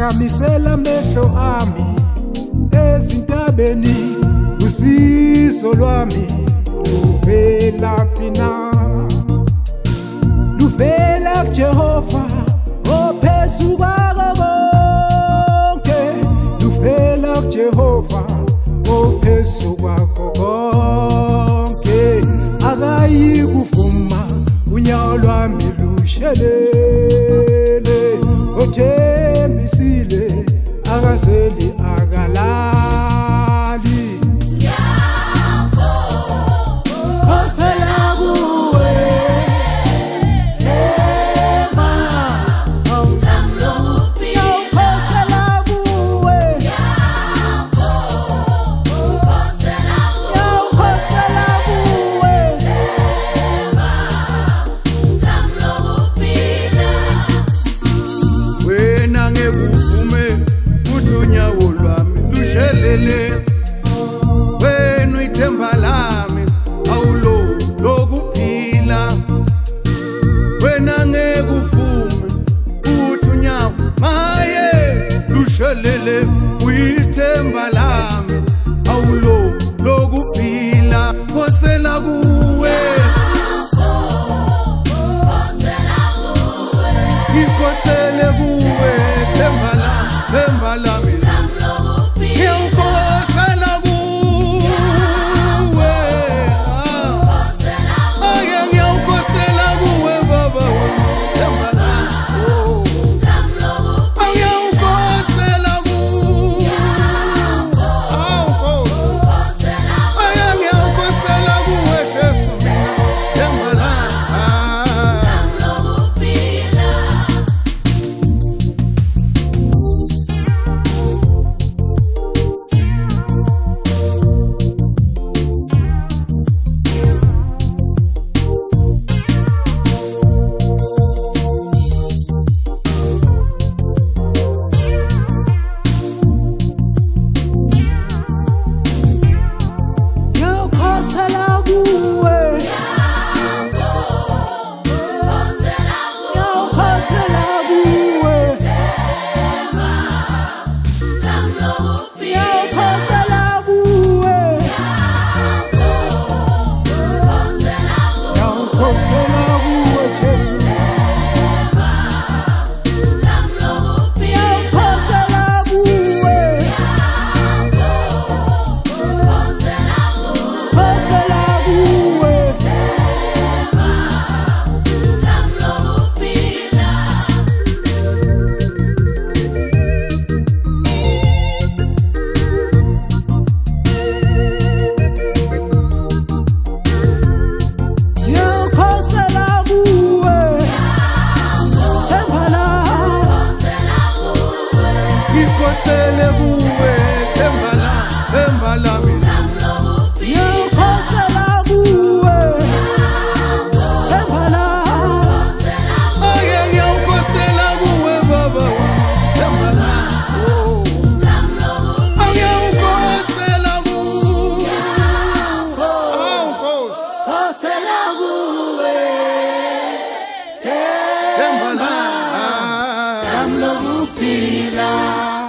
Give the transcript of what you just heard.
Phakamisela amehlo ami ezintabeni, usizo lwami luvelaphi na? Luvela kuJehova ophezu kwako konke, luvela kuJehova ophezu kwako konke. Akayikuvuma unyawo lwami lushelele, othembisile akazeli akalali. Khosela kuwe Themba, khosela kuwe, khosela kuwe wena ngekuvume uthi unyawo lwami lushelele, wena ithemba lami awulo lokuphila. Wena ngekuvume uthi unyawo maye lushelele, uyithemba lami awulo lokuphila. Khosela kuwe, ikhosele kuwe themba lami, ngiyawukhosela kuwe, ake ngiyawukhosela kuwe baba themba lami, ngiyawukhosela kuwe, ake ngiyawukhosela kuwe Jesu themba lami. Ikhosele kuwe themba lami, ngiyawukhosela kuwe themba lami, ake ngiyawukhosela kuwe baba themba lami, ngiyawukhosela kuwe, khosela kuwe themba lami lokuphila.